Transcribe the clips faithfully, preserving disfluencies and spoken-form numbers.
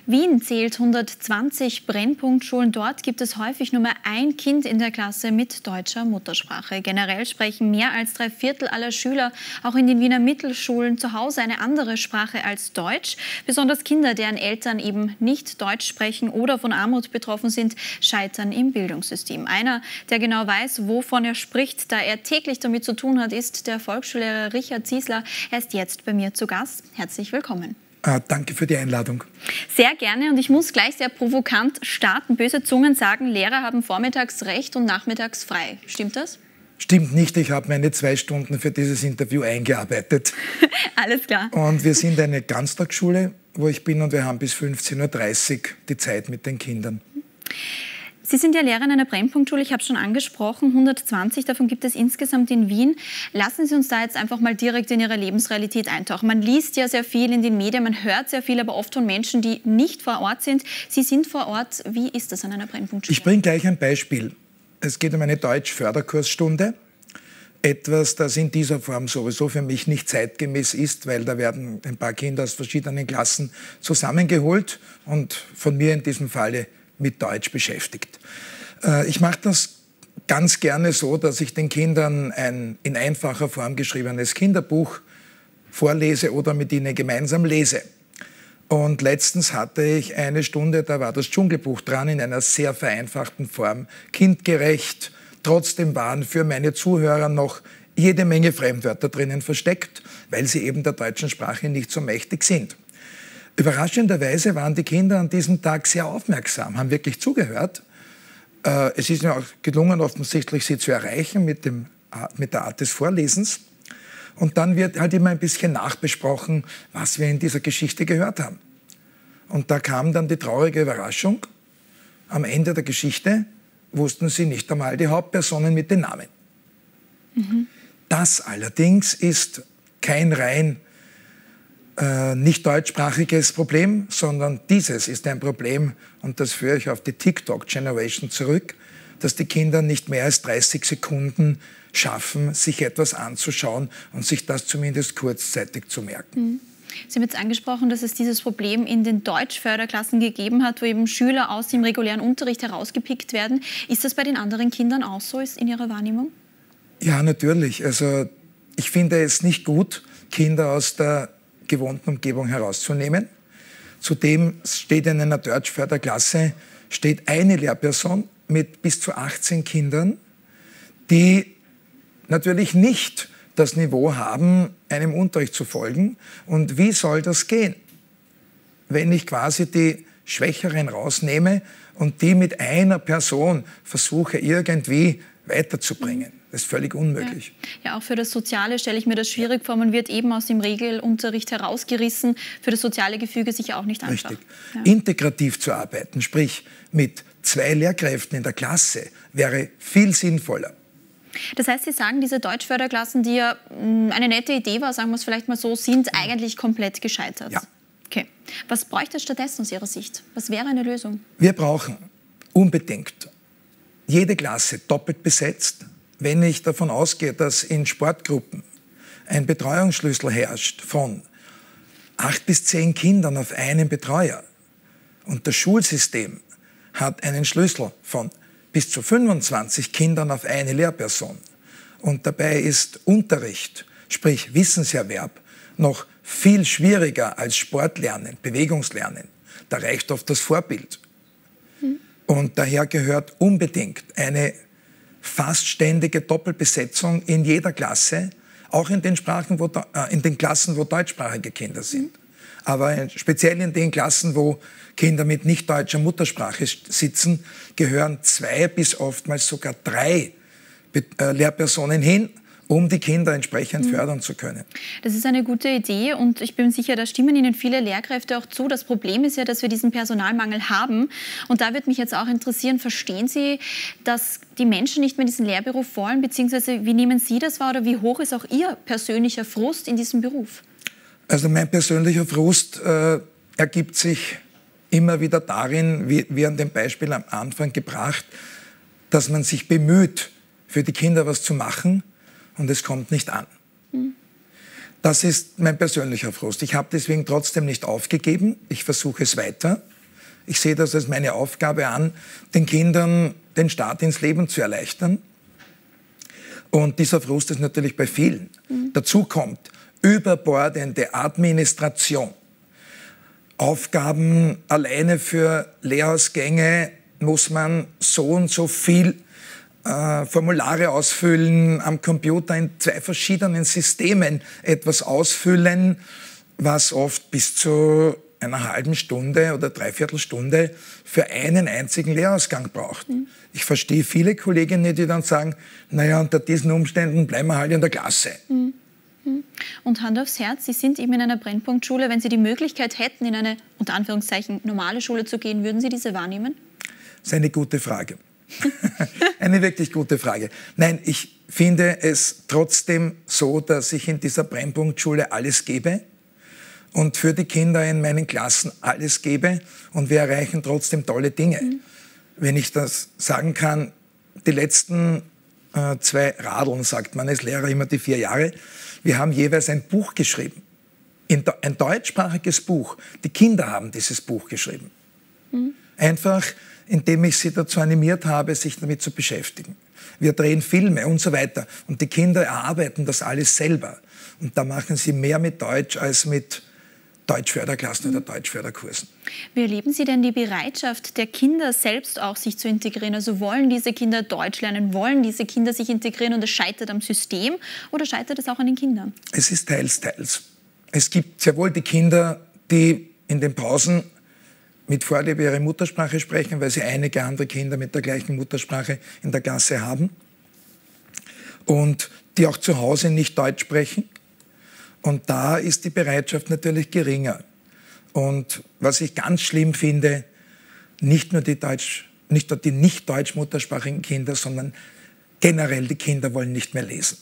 Wien zählt hundertzwanzig Brennpunktschulen. Dort gibt es häufig nur mehr ein Kind in der Klasse mit deutscher Muttersprache. Generell sprechen mehr als drei Viertel aller Schüler auch in den Wiener Mittelschulen zu Hause eine andere Sprache als Deutsch. Besonders Kinder, deren Eltern eben nicht Deutsch sprechen oder von Armut betroffen sind, scheitern im Bildungssystem. Einer, der genau weiß, wovon er spricht, da er täglich damit zu tun hat, ist der Volksschullehrer Richard Ziesler. Er ist jetzt bei mir zu Gast. Herzlich willkommen. Ah, danke für die Einladung. Sehr gerne, und ich muss gleich sehr provokant starten. Böse Zungen sagen, Lehrer haben vormittags Recht und nachmittags frei. Stimmt das? Stimmt nicht, ich habe meine zwei Stunden für dieses Interview eingearbeitet. Alles klar. Und wir sind eine Ganztagsschule, wo ich bin, und wir haben bis fünfzehn Uhr dreißig die Zeit mit den Kindern. Sie sind ja Lehrer in einer Brennpunktschule, ich habe es schon angesprochen, hundertzwanzig, davon gibt es insgesamt in Wien. Lassen Sie uns da jetzt einfach mal direkt in Ihre Lebensrealität eintauchen. Man liest ja sehr viel in den Medien, man hört sehr viel, aber oft von Menschen, die nicht vor Ort sind. Sie sind vor Ort. Wie ist das an einer Brennpunktschule? Ich bringe gleich ein Beispiel. Es geht um eine Deutsch-Förderkursstunde. Etwas, das in dieser Form sowieso für mich nicht zeitgemäß ist, weil da werden ein paar Kinder aus verschiedenen Klassen zusammengeholt und von mir in diesem Falle mit Deutsch beschäftigt. Ich mache das ganz gerne so, dass ich den Kindern ein in einfacher Form geschriebenes Kinderbuch vorlese oder mit ihnen gemeinsam lese. Und letztens hatte ich eine Stunde, da war das Dschungelbuch dran, in einer sehr vereinfachten Form, kindgerecht. Trotzdem waren für meine Zuhörer noch jede Menge Fremdwörter drinnen versteckt, weil sie eben der deutschen Sprache nicht so mächtig sind. Überraschenderweise waren die Kinder an diesem Tag sehr aufmerksam, haben wirklich zugehört. Äh, es ist mir auch gelungen, offensichtlich sie zu erreichen mit, dem, mit der Art des Vorlesens. Und dann wird halt immer ein bisschen nachbesprochen, was wir in dieser Geschichte gehört haben. Und da kam dann die traurige Überraschung. Am Ende der Geschichte wussten sie nicht einmal die Hauptpersonen mit den Namen. Mhm. Das allerdings ist kein rein Äh, nicht deutschsprachiges Problem, sondern dieses ist ein Problem, und das führe ich auf die TikTok-Generation zurück, dass die Kinder nicht mehr als dreißig Sekunden schaffen, sich etwas anzuschauen und sich das zumindest kurzzeitig zu merken. Mhm. Sie haben jetzt angesprochen, dass es dieses Problem in den Deutschförderklassen gegeben hat, wo eben Schüler aus dem regulären Unterricht herausgepickt werden. Ist das bei den anderen Kindern auch so, ist in Ihrer Wahrnehmung? Ja, natürlich. Also ich finde es nicht gut, Kinder aus der gewohnten Umgebung herauszunehmen. Zudem steht in einer Deutschförderklasse steht eine Lehrperson mit bis zu achtzehn Kindern, die natürlich nicht das Niveau haben, einem Unterricht zu folgen. Und wie soll das gehen, wenn ich quasi die Schwächeren rausnehme und die mit einer Person versuche, irgendwie weiterzubringen? Das ist völlig unmöglich. Ja. ja, auch für das Soziale stelle ich mir das schwierig vor. Man wird eben aus dem Regelunterricht herausgerissen. Für das soziale Gefüge sicher auch nicht einfach. Richtig. Ja. Integrativ zu arbeiten, sprich mit zwei Lehrkräften in der Klasse, wäre viel sinnvoller. Das heißt, Sie sagen, diese Deutschförderklassen, die ja eine nette Idee war, sagen wir es vielleicht mal so, sind eigentlich komplett gescheitert. Ja. Okay. Was bräuchte es stattdessen aus Ihrer Sicht? Was wäre eine Lösung? Wir brauchen unbedingt jede Klasse doppelt besetzt. Wenn ich davon ausgehe, dass in Sportgruppen ein Betreuungsschlüssel herrscht von acht bis zehn Kindern auf einen Betreuer und das Schulsystem hat einen Schlüssel von bis zu fünfundzwanzig Kindern auf eine Lehrperson und dabei ist Unterricht, sprich Wissenserwerb, noch viel schwieriger als Sportlernen, Bewegungslernen. Da reicht oft das Vorbild. Hm. Und daher gehört unbedingt eine fast ständige Doppelbesetzung in jeder Klasse, auch in den, Sprachen, wo, äh, in den Klassen, wo deutschsprachige Kinder sind. Mhm. Aber speziell in den Klassen, wo Kinder mit nicht deutscher Muttersprache sitzen, gehören zwei bis oftmals sogar drei äh, Lehrpersonen hin, um die Kinder entsprechend mhm. fördern zu können. Das ist eine gute Idee, und ich bin sicher, da stimmen Ihnen viele Lehrkräfte auch zu. Das Problem ist ja, dass wir diesen Personalmangel haben. Und da würde mich jetzt auch interessieren, verstehen Sie, dass die Menschen nicht mehr diesen Lehrberuf wollen, beziehungsweise wie nehmen Sie das wahr oder wie hoch ist auch Ihr persönlicher Frust in diesem Beruf? Also mein persönlicher Frust äh, ergibt sich immer wieder darin, wie, wie an dem Beispiel am Anfang gebracht, dass man sich bemüht, für die Kinder was zu machen, und es kommt nicht an. Mhm. Das ist mein persönlicher Frust. Ich habe deswegen trotzdem nicht aufgegeben. Ich versuche es weiter. Ich sehe das als meine Aufgabe an, den Kindern den Start ins Leben zu erleichtern. Und dieser Frust ist natürlich bei vielen. Mhm. Dazu kommt überbordende Administration. Aufgaben alleine für Lehrausgänge muss man so und so viel äh, Formulare ausfüllen, am Computer in zwei verschiedenen Systemen etwas ausfüllen, was oft bis zu einer halben Stunde oder dreiviertel Stunde für einen einzigen Lehrausgang braucht. Mhm. Ich verstehe viele Kolleginnen, die dann sagen, naja, unter diesen Umständen bleiben wir halt in der Klasse. Mhm. Und Hand aufs Herz, Sie sind eben in einer Brennpunktschule. Wenn Sie die Möglichkeit hätten, in eine, unter Anführungszeichen, normale Schule zu gehen, würden Sie diese wahrnehmen? Das ist eine gute Frage. Eine wirklich gute Frage. Nein, ich finde es trotzdem so, dass ich in dieser Brennpunktschule alles gebe und für die Kinder in meinen Klassen alles gebe und wir erreichen trotzdem tolle Dinge. Mhm. Wenn ich das sagen kann, die letzten äh, zwei Radeln, sagt man als Lehrer immer die vier Jahre, wir haben jeweils ein Buch geschrieben, ein deutschsprachiges Buch. Die Kinder haben dieses Buch geschrieben. Mhm. Einfach, indem ich sie dazu animiert habe, sich damit zu beschäftigen. Wir drehen Filme und so weiter. Und die Kinder erarbeiten das alles selber. Und da machen sie mehr mit Deutsch als mit Deutschförderklassen oder Deutschförderkursen. Wie erleben Sie denn die Bereitschaft der Kinder selbst auch, sich zu integrieren? Also wollen diese Kinder Deutsch lernen? Wollen diese Kinder sich integrieren und es scheitert am System oder scheitert es auch an den Kindern? Es ist teils, teils. Es gibt sehr wohl die Kinder, die in den Pausen mit Vorliebe ihre Muttersprache sprechen, weil sie einige andere Kinder mit der gleichen Muttersprache in der Klasse haben und die auch zu Hause nicht Deutsch sprechen. Und da ist die Bereitschaft natürlich geringer. Und was ich ganz schlimm finde, nicht nur die, Deutsch, nicht, nur die nicht deutsch-muttersprachigen Kinder, sondern generell die Kinder wollen nicht mehr lesen.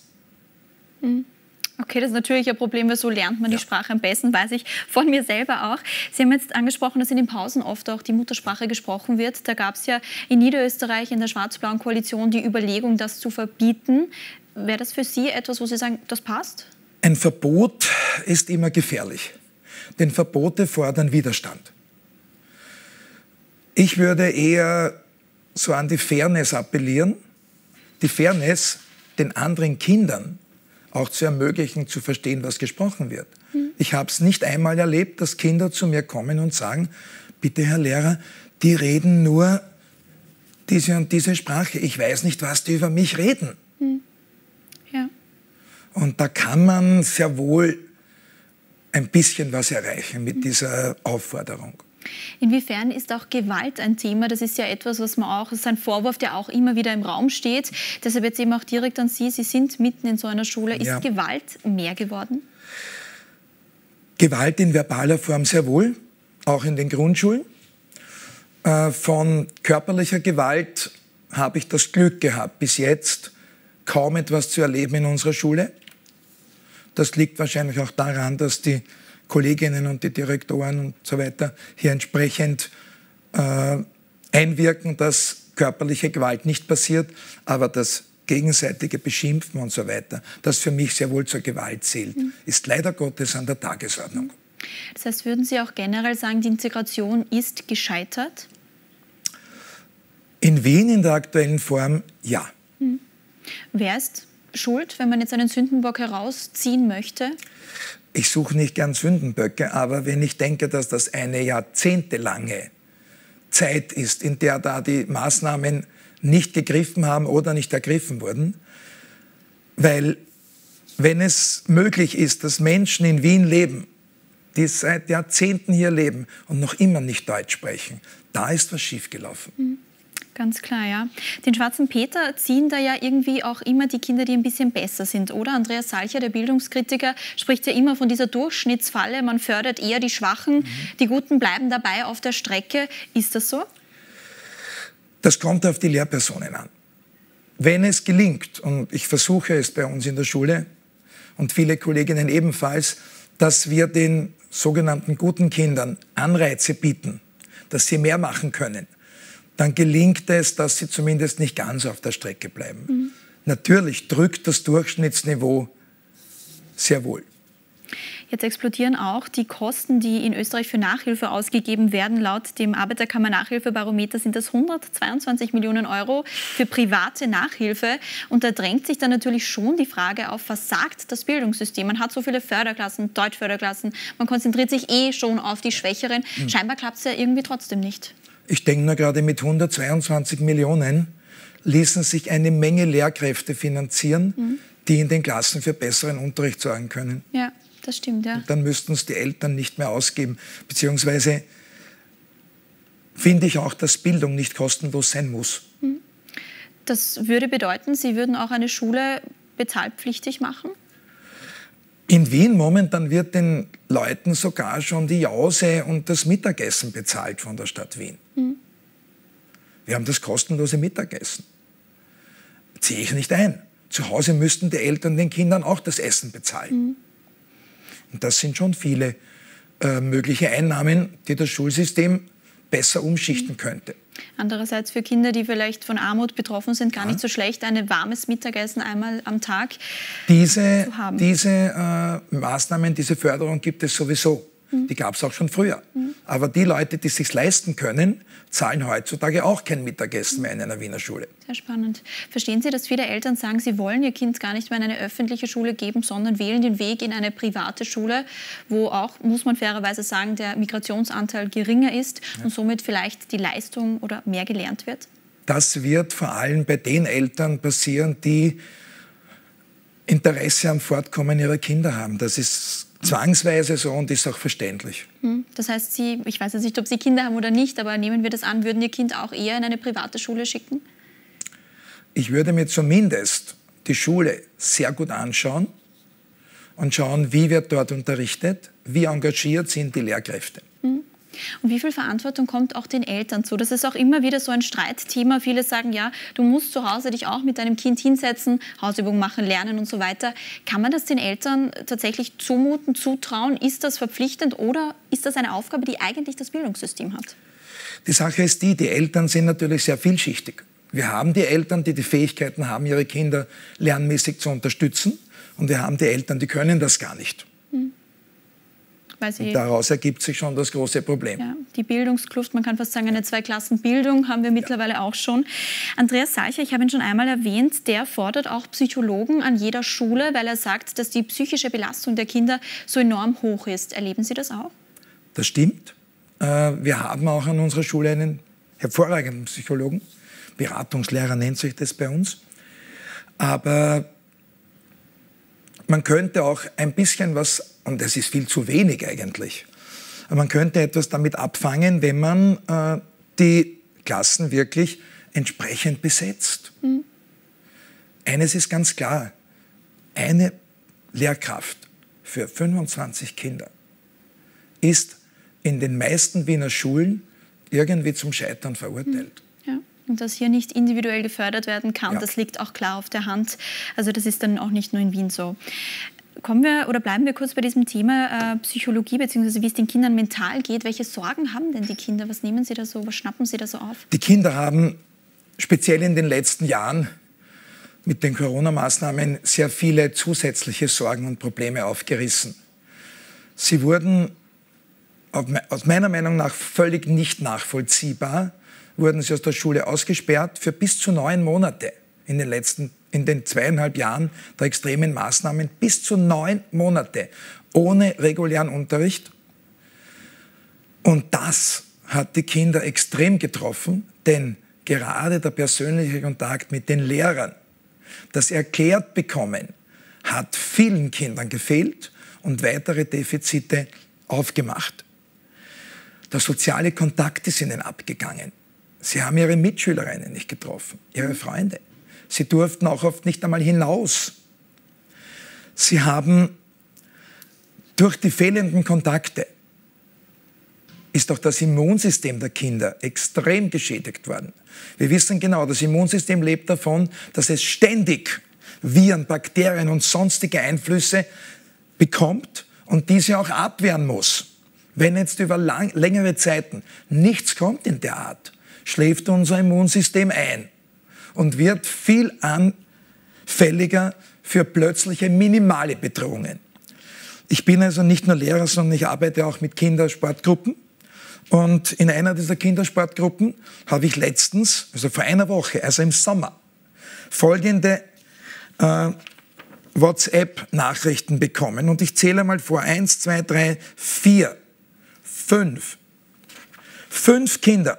Okay, das ist natürlich ein Problem, weil so lernt man ja. die Sprache am besten, weiß ich von mir selber auch. Sie haben jetzt angesprochen, dass in den Pausen oft auch die Muttersprache gesprochen wird. Da gab es ja in Niederösterreich in der schwarz-blauen Koalition die Überlegung, das zu verbieten. Wäre das für Sie etwas, wo Sie sagen, das passt? Ein Verbot ist immer gefährlich, denn Verbote fordern Widerstand. Ich würde eher so an die Fairness appellieren, die Fairness den anderen Kindern auch zu ermöglichen, zu verstehen, was gesprochen wird. Mhm. Ich habe es nicht einmal erlebt, dass Kinder zu mir kommen und sagen, bitte Herr Lehrer, die reden nur diese und diese Sprache. Ich weiß nicht, was die über mich reden. Mhm. Ja. Und da kann man sehr wohl ein bisschen was erreichen mit dieser Aufforderung. Inwiefern ist auch Gewalt ein Thema? Das ist ja etwas, was man auch, das ist ein Vorwurf, der auch immer wieder im Raum steht. Deshalb jetzt eben auch direkt an Sie, Sie sind mitten in so einer Schule. Ist ja. Gewalt mehr geworden? Gewalt in verbaler Form sehr wohl, auch in den Grundschulen. Äh, von körperlicher Gewalt habe ich das Glück gehabt, bis jetzt kaum etwas zu erleben in unserer Schule. Das liegt wahrscheinlich auch daran, dass die Kolleginnen und die Direktoren und so weiter hier entsprechend äh, einwirken, dass körperliche Gewalt nicht passiert, aber das gegenseitige Beschimpfen und so weiter, das für mich sehr wohl zur Gewalt zählt, mhm. ist leider Gottes an der Tagesordnung. Das heißt, würden Sie auch generell sagen, die Integration ist gescheitert? In Wien in der aktuellen Form ja. Mhm. Wer ist schuld, wenn man jetzt einen Sündenbock herausziehen möchte? Ich suche nicht gern Sündenböcke, aber wenn ich denke, dass das eine jahrzehntelange Zeit ist, in der da die Maßnahmen nicht gegriffen haben oder nicht ergriffen wurden, weil wenn es möglich ist, dass Menschen in Wien leben, die seit Jahrzehnten hier leben und noch immer nicht Deutsch sprechen, da ist was schiefgelaufen. Mhm. Ganz klar, ja. Den Schwarzen Peter ziehen da ja irgendwie auch immer die Kinder, die ein bisschen besser sind, oder? Andreas Salcher, der Bildungskritiker, spricht ja immer von dieser Durchschnittsfalle. Man fördert eher die Schwachen, mhm. die Guten bleiben dabei auf der Strecke. Ist das so? Das kommt auf die Lehrpersonen an. Wenn es gelingt, und ich versuche es bei uns in der Schule und viele Kolleginnen ebenfalls, dass wir den sogenannten guten Kindern Anreize bieten, dass sie mehr machen können, dann gelingt es, dass sie zumindest nicht ganz auf der Strecke bleiben. Mhm. Natürlich drückt das Durchschnittsniveau sehr wohl. Jetzt explodieren auch die Kosten, die in Österreich für Nachhilfe ausgegeben werden. Laut dem Arbeiterkammer-Nachhilfebarometer sind das hundertzweiundzwanzig Millionen Euro für private Nachhilfe. Und da drängt sich dann natürlich schon die Frage auf, was sagt das Bildungssystem? Man hat so viele Förderklassen, Deutschförderklassen, man konzentriert sich eh schon auf die Schwächeren. Hm. Scheinbar klappt es ja irgendwie trotzdem nicht. Ich denke nur gerade mit hundertzweiundzwanzig Millionen ließen sich eine Menge Lehrkräfte finanzieren, hm. die in den Klassen für besseren Unterricht sorgen können. Ja. Das stimmt, ja. Und dann müssten es die Eltern nicht mehr ausgeben. Beziehungsweise finde ich auch, dass Bildung nicht kostenlos sein muss. Das würde bedeuten, Sie würden auch eine Schule bezahlpflichtig machen? In Wien momentan wird den Leuten sogar schon die Jause und das Mittagessen bezahlt von der Stadt Wien. Mhm. Wir haben das kostenlose Mittagessen. Ziehe ich nicht ein. Zu Hause müssten die Eltern den Kindern auch das Essen bezahlen. Mhm. Und das sind schon viele äh, mögliche Einnahmen, die das Schulsystem besser umschichten könnte. Andererseits für Kinder, die vielleicht von Armut betroffen sind, gar ja. nicht so schlecht, ein warmes Mittagessen einmal am Tag diese, zu haben. Diese äh, Maßnahmen, diese Förderung gibt es sowieso. Mhm. Die gab es auch schon früher. Mhm. Aber die Leute, die es sich leisten können, zahlen heutzutage auch kein Mittagessen mehr in einer Wiener Schule. Sehr spannend. Verstehen Sie, dass viele Eltern sagen, sie wollen ihr Kind gar nicht mehr in eine öffentliche Schule geben, sondern wählen den Weg in eine private Schule, wo auch, muss man fairerweise sagen, der Migrationsanteil geringer ist ja. und somit vielleicht die Leistung oder mehr gelernt wird? Das wird vor allem bei den Eltern passieren, die Interesse am Fortkommen ihrer Kinder haben. Das ist zwangsweise so und ist auch verständlich. Das heißt, Sie, ich weiß jetzt nicht, ob Sie Kinder haben oder nicht, aber nehmen wir das an, würden Ihr Kind auch eher in eine private Schule schicken? Ich würde mir zumindest die Schule sehr gut anschauen und schauen, wie wird dort unterrichtet, wie engagiert sind die Lehrkräfte. Und wie viel Verantwortung kommt auch den Eltern zu? Das ist auch immer wieder so ein Streitthema. Viele sagen, ja, du musst zu Hause dich auch mit deinem Kind hinsetzen, Hausübungen machen, lernen und so weiter. Kann man das den Eltern tatsächlich zumuten, zutrauen? Ist das verpflichtend oder ist das eine Aufgabe, die eigentlich das Bildungssystem hat? Die Sache ist die, die Eltern sind natürlich sehr vielschichtig. Wir haben die Eltern, die die Fähigkeiten haben, ihre Kinder lernmäßig zu unterstützen. Und wir haben die Eltern, die können das gar nicht. Hm. Und daraus ergibt sich schon das große Problem. Ja, die Bildungskluft, man kann fast sagen, eine Zwei-Klassen-Bildung haben wir mittlerweile ja. auch schon. Andreas Salcher, ich habe ihn schon einmal erwähnt, der fordert auch Psychologen an jeder Schule, weil er sagt, dass die psychische Belastung der Kinder so enorm hoch ist. Erleben Sie das auch? Das stimmt. Wir haben auch an unserer Schule einen hervorragenden Psychologen. Beratungslehrer nennt sich das bei uns. Aber man könnte auch ein bisschen was, und das ist viel zu wenig eigentlich, aber man könnte etwas damit abfangen, wenn man äh, die Klassen wirklich entsprechend besetzt. Mhm. Eines ist ganz klar, eine Lehrkraft für fünfundzwanzig Kinder ist in den meisten Wiener Schulen irgendwie zum Scheitern verurteilt. Ja. Und dass hier nicht individuell gefördert werden kann, ja. das liegt auch klar auf der Hand. Also das ist dann auch nicht nur in Wien so. Kommen wir oder bleiben wir kurz bei diesem Thema äh, Psychologie, beziehungsweise wie es den Kindern mental geht. Welche Sorgen haben denn die Kinder? Was nehmen sie da so, was schnappen sie da so auf? Die Kinder haben speziell in den letzten Jahren mit den Corona-Maßnahmen sehr viele zusätzliche Sorgen und Probleme aufgerissen. Sie wurden aus meiner Meinung nach völlig nicht nachvollziehbar, wurden sie aus der Schule ausgesperrt für bis zu neun Monate in den letzten, in den zweieinhalb Jahren der extremen Maßnahmen, bis zu neun Monate ohne regulären Unterricht. Und das hat die Kinder extrem getroffen, denn gerade der persönliche Kontakt mit den Lehrern, das erklärt bekommen, hat vielen Kindern gefehlt und weitere Defizite aufgemacht. Der soziale Kontakt ist ihnen abgegangen. Sie haben ihre Mitschülerinnen nicht getroffen, ihre Freunde. Sie durften auch oft nicht einmal hinaus. Sie haben durch die fehlenden Kontakte ist auch das Immunsystem der Kinder extrem geschädigt worden. Wir wissen genau, das Immunsystem lebt davon, dass es ständig Viren, Bakterien und sonstige Einflüsse bekommt und diese auch abwehren muss. Wenn jetzt über lang, längere Zeiten nichts kommt in der Art, schläft unser Immunsystem ein und wird viel anfälliger für plötzliche minimale Bedrohungen. Ich bin also nicht nur Lehrer, sondern ich arbeite auch mit Kindersportgruppen. Und in einer dieser Kindersportgruppen habe ich letztens, also vor einer Woche, also im Sommer, folgende äh, WhatsApp-Nachrichten bekommen. Und ich zähle mal vor. Eins, zwei, drei, vier, fünf. Fünf Kinder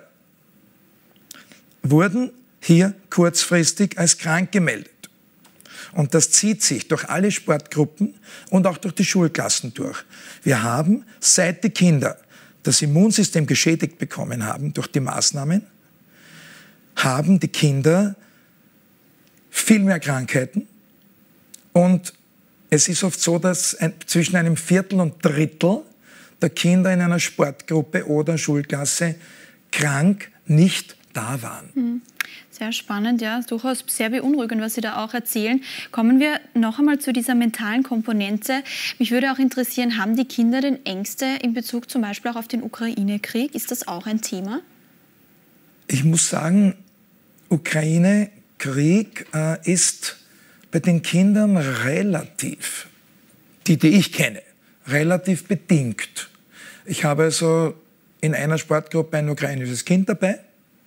wurden hier kurzfristig als krank gemeldet. Und das zieht sich durch alle Sportgruppen und auch durch die Schulklassen durch. Wir haben, seit die Kinder das Immunsystem geschädigt bekommen haben durch die Maßnahmen, haben die Kinder viel mehr Krankheiten. Und es ist oft so, dass ein, zwischen einem Viertel und Drittel der Kinder in einer Sportgruppe oder Schulklasse krank nicht da waren. Sehr spannend, ja, durchaus sehr beunruhigend, was Sie da auch erzählen. Kommen wir noch einmal zu dieser mentalen Komponente. Mich würde auch interessieren, haben die Kinder denn Ängste in Bezug zum Beispiel auch auf den Ukraine-Krieg? Ist das auch ein Thema? Ich muss sagen, Ukraine-Krieg äh, ist bei den Kindern relativ, die, die ich kenne, relativ bedingt. Ich habe also in einer Sportgruppe ein ukrainisches Kind dabei.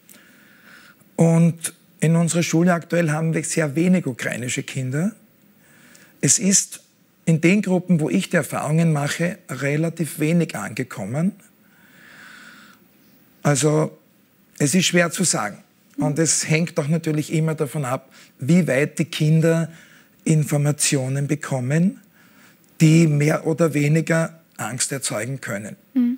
Und in unserer Schule aktuell haben wir sehr wenig ukrainische Kinder. Es ist in den Gruppen, wo ich die Erfahrungen mache, relativ wenig angekommen. Also es ist schwer zu sagen. Und es hängt auch natürlich immer davon ab, wie weit die Kinder Informationen bekommen, die mehr oder weniger Angst erzeugen können. Mhm.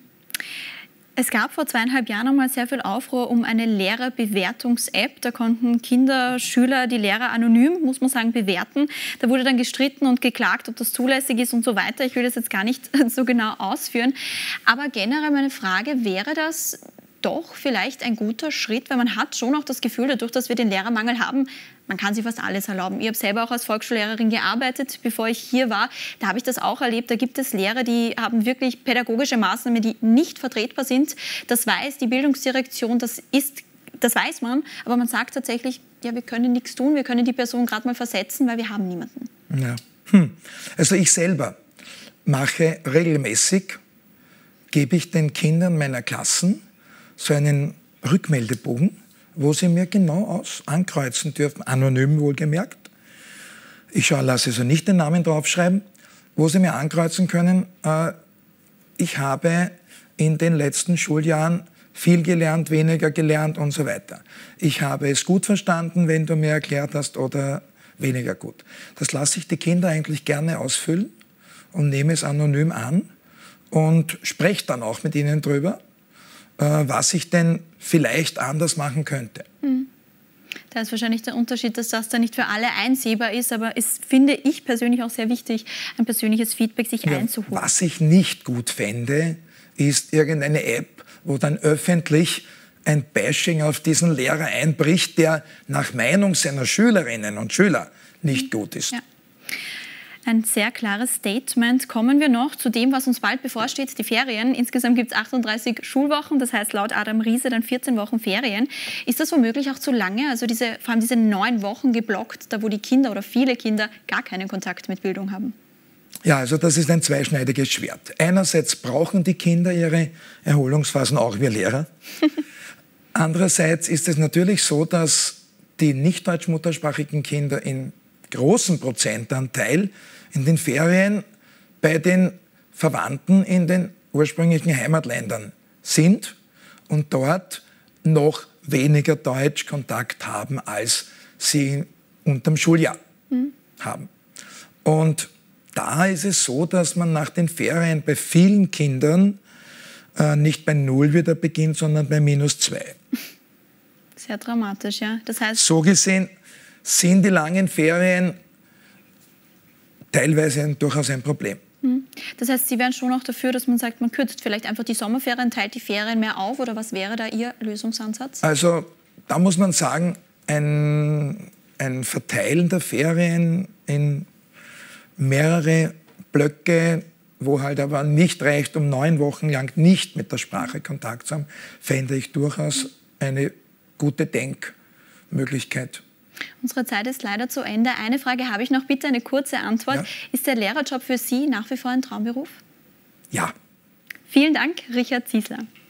Es gab vor zweieinhalb Jahren einmal sehr viel Aufruhr um eine Lehrerbewertungs-App. Da konnten Kinder, Schüler die Lehrer anonym, muss man sagen, bewerten. Da wurde dann gestritten und geklagt, ob das zulässig ist und so weiter. Ich will das jetzt gar nicht so genau ausführen. Aber generell meine Frage, wäre das doch vielleicht ein guter Schritt, weil man hat schon auch das Gefühl, dadurch, dass wir den Lehrermangel haben, man kann sich fast alles erlauben. Ich habe selber auch als Volksschullehrerin gearbeitet, bevor ich hier war. Da habe ich das auch erlebt. Da gibt es Lehrer, die haben wirklich pädagogische Maßnahmen, die nicht vertretbar sind. Das weiß die Bildungsdirektion, das ist, das weiß man. Aber man sagt tatsächlich, ja, wir können nichts tun, wir können die Person gerade mal versetzen, weil wir haben niemanden. Ja. Hm. Also ich selber mache regelmäßig, gebe ich den Kindern meiner Klassen so einen Rückmeldebogen, wo sie mir genau aus ankreuzen dürfen, anonym wohlgemerkt. Ich lasse also nicht den Namen draufschreiben, wo sie mir ankreuzen können, äh, ich habe in den letzten Schuljahren viel gelernt, weniger gelernt und so weiter. Ich habe es gut verstanden, wenn du mir erklärt hast, oder weniger gut. Das lasse ich die Kinder eigentlich gerne ausfüllen und nehme es anonym an und spreche dann auch mit ihnen drüber, was ich denn vielleicht anders machen könnte. Hm. Da ist wahrscheinlich der Unterschied, dass das dann nicht für alle einsehbar ist, aber es finde ich persönlich auch sehr wichtig, ein persönliches Feedback sich ja, einzuholen. Was ich nicht gut fände, ist irgendeine App, wo dann öffentlich ein Bashing auf diesen Lehrer einbricht, der nach Meinung seiner Schülerinnen und Schüler nicht gut ist. Ja. Ein sehr klares Statement. Kommen wir noch zu dem, was uns bald bevorsteht, die Ferien. Insgesamt gibt es achtunddreißig Schulwochen, das heißt laut Adam Riese dann vierzehn Wochen Ferien. Ist das womöglich auch zu lange? Also diese, vor allem diese neun Wochen geblockt, da wo die Kinder oder viele Kinder gar keinen Kontakt mit Bildung haben? Ja, also das ist ein zweischneidiges Schwert. Einerseits brauchen die Kinder ihre Erholungsphasen, auch wir Lehrer. Andererseits ist es natürlich so, dass die nicht deutsch-muttersprachigen Kinder in großen Prozentanteil in den Ferien bei den Verwandten in den ursprünglichen Heimatländern sind und dort noch weniger Deutschkontakt haben, als sie unterm Schuljahr mhm. haben. Und da ist es so, dass man nach den Ferien bei vielen Kindern äh, nicht bei Null wieder beginnt, sondern bei minus zwei. Sehr dramatisch, ja. Das heißt, so gesehen sind die langen Ferien teilweise durchaus ein Problem. Das heißt, Sie wären schon auch dafür, dass man sagt, man kürzt vielleicht einfach die Sommerferien, teilt die Ferien mehr auf, oder was wäre da Ihr Lösungsansatz? Also da muss man sagen, ein, ein Verteilen der Ferien in mehrere Blöcke, wo halt aber nicht reicht, um neun Wochen lang nicht mit der Sprache Kontakt zu haben, fände ich durchaus eine gute Denkmöglichkeit. Unsere Zeit ist leider zu Ende. Eine Frage habe ich noch, bitte eine kurze Antwort. Ja. Ist der Lehrerjob für Sie nach wie vor ein Traumberuf? Ja. Vielen Dank, Richard Ziesler.